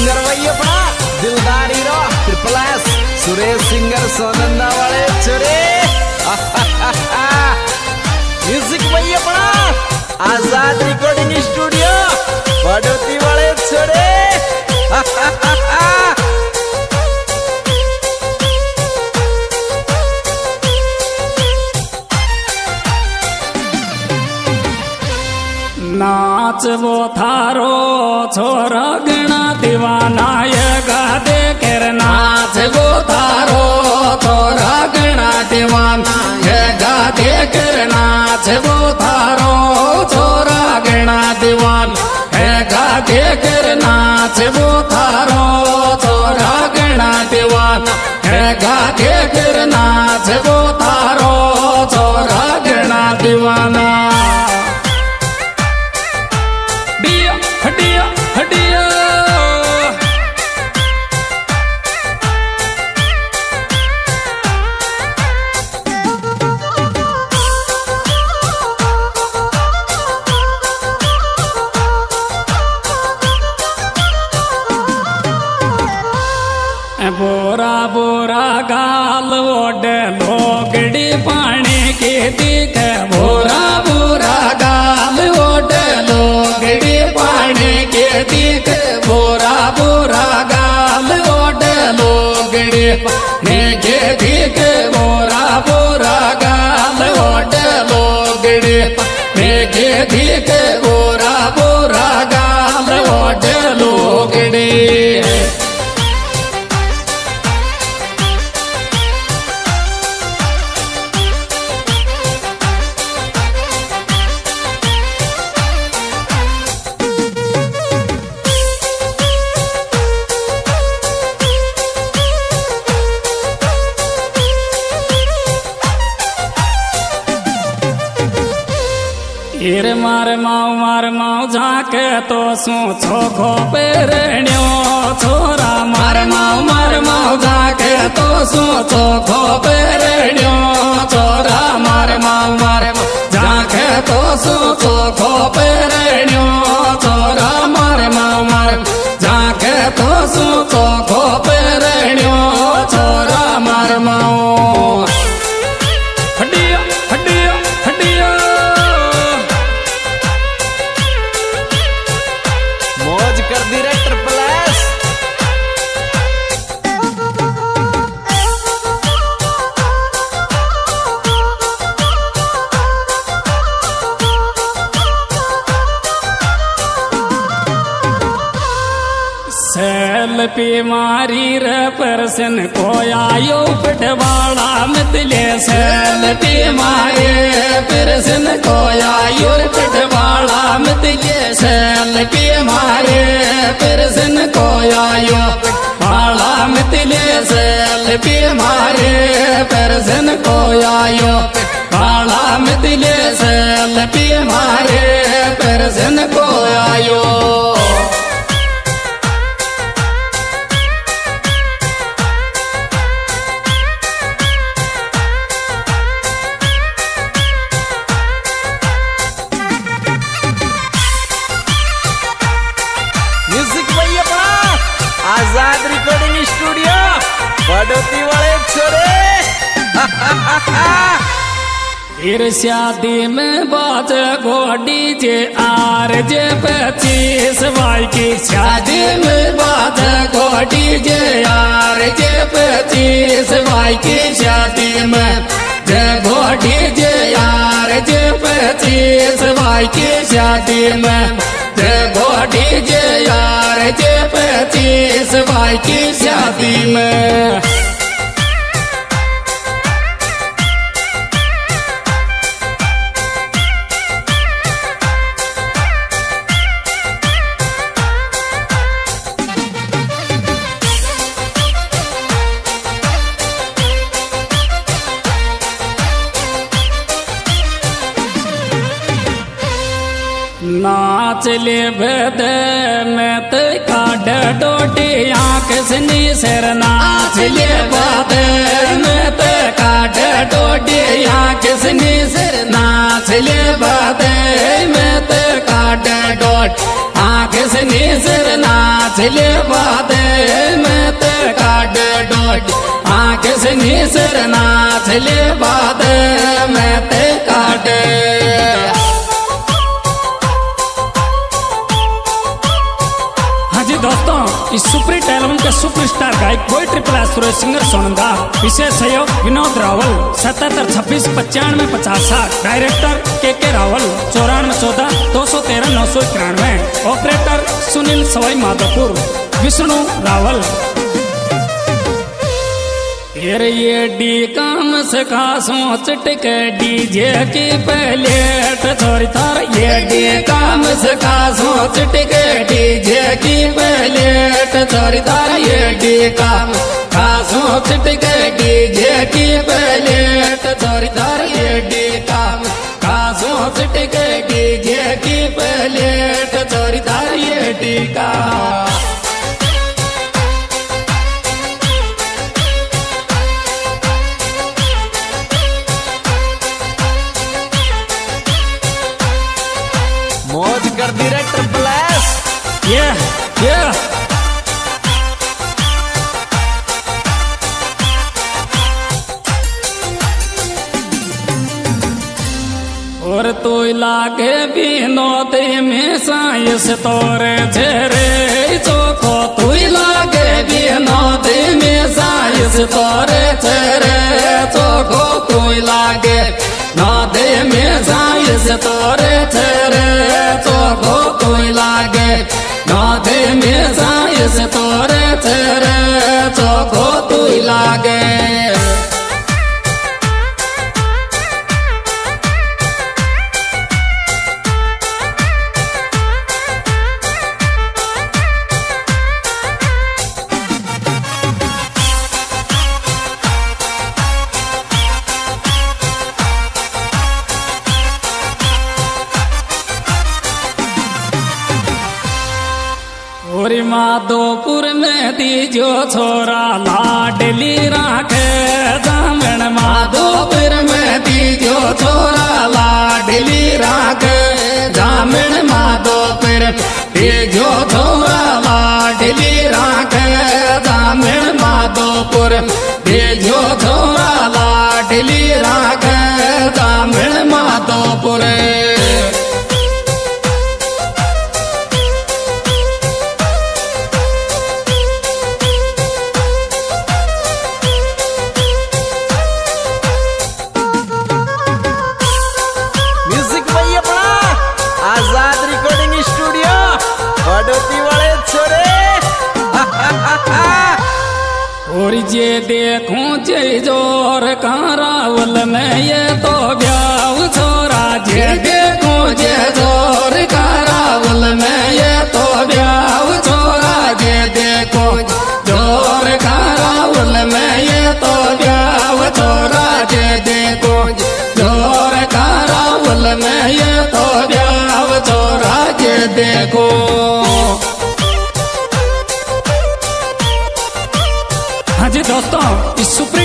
Singer वही अपना दिलदार hero triple S Suresh singer Sonanda वाले छोरे। म्यूजिक वही अपना आजाद रिकॉर्डिंग स्टूडियो बड़ौती वाले छोरे। नाच वो थारो छोरा गणा दीवाना ये गादे कर नाच वो थारो छोरा गणा दीवाना ये गादे कर नाच वो थारो छोरा गणा दीवाना है गादे कर नाच वो थारो छोरा गणा दीवाना है गादे कर नाच वो थारो छोरा गणा दीवाना। हटिया हटिया बोरा बोरा गाल ओडे लोगड़ी पानी की दिख बोरा बोरा गाल ओडे लोगड़ी पानी के दिख बोरा बोरा गाल ओडे लोगड़ी पानी के दिख बोरा बोरा गाल ओडे लोगड़ी पानी के दिख बोरा बोरा गाल ओडे लोगड़ी। हीर मार माऊ झाके तो सू छोखो पेरण्यो छोरा मार माऊ झाके तो सू छोखो पेरण्यो छोरा मार माऊ झाके तो सू छोखो पेरण्यो छोरा मार माऊ झाके तो सू छोखो पेरण्यो छोरा मार माऊ। हटिया हटिया हटिया मौज कर दी रे ट्रिपल एस। सेल्फी मारी रे परसन को आयो पटवाड़ा मतले सेल्फी मारे परसन को आयो पटवाड़ा मतले सेल्फी मारे परसन को आयो पटवाड़ा मतले सेल्फी मारे परसन को आयो पटवाड़ा मतले सेल्फी मारे परसन को आयो। आजाद रिकॉर्डिंग स्टूडियो बड़ौती वाले छोरे। फिर शादी में बाज गोडी जे आर जे 25 भाई की शादी में बाज गोडी जे आर जे 25 भाई की शादी में जे गोडी जे आर जे 25 भाई की शादी में जे गोडी जे यार जे 25 भाई की शादी में। नाच ले भेद में ते काट डोटी आँख सनी सिर नाच ले भेद में ते काट डोटी आँख सनी सिर नाच ले भेद में ते काट डोट आँख सनी सिर नाच नाचले बादे में ते काट डोट आंख से नीसर नाचले बादे में ते काट। दोस्तों इस सुपर टेलीविजन के सुपरस्टार गायक कोई triple S Suresh singer Sonanda, विशेष सहयोग विनोद रावल 77 26 95 50 डायरेक्टर के रावल 94 14 213 991 ऑपरेटर सुनील सवाई माधोपुर विष्णु रावल। ये डी काम से खासों चिटक डीजे की प्लेट छोरी थार ये डी काम से खासों चिटक डीजे की प्लेट छोरी थार ये डी काम खासों चिटक डीजे की प्लेट छोरी थार ये डी काम खासों चिटक डीजे की प्लेट छोरी थार ये डी काम। मौज कर दी रे ट्रिपल एस। और तू लागे विनोद में साइंस तोरे झेरे चोखो तू लागे विनोद में साइंस तोरे झेरे चोखो तू लागे नोदे में साइंस तोरे झेरे चोखो तू लागे नोदे में साइंस तोरे झेरे चोखो तू लागे। माधोपुर में दीजो छोरा लाडली राखे जामन माधोपुर में दीजो छोरा लाडली राखे जामन माधोपुर दीजो छोरा लाडली राखे जामन माधोपुर दीजो छोरा लाडली राखे जामन माधोपुर। और ये देखूं जय जोर कारावल में ये तो ब्याव छोरा जे देखूं जय जोर कारावल में ये तो ब्याव छोरा जे देखूं जोर कारावल में ये तो ब्याव छोरा जे देखूं जोर कारावल में ये तो ब्याव छोरा जे देखो। हाँ जी दोस्तों इस सुपर